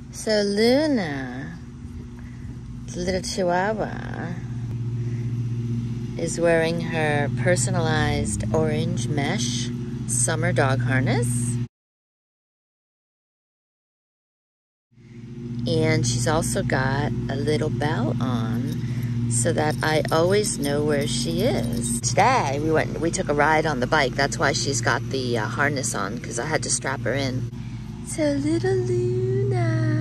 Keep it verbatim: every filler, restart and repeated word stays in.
So Luna, the little Chihuahua, is wearing her personalized orange mesh summer dog harness. And she's also got a little bell on so that I always know where she is. Today we went, we took a ride on the bike. That's why she's got the uh, harness on, because I had to strap her in. So little Luna.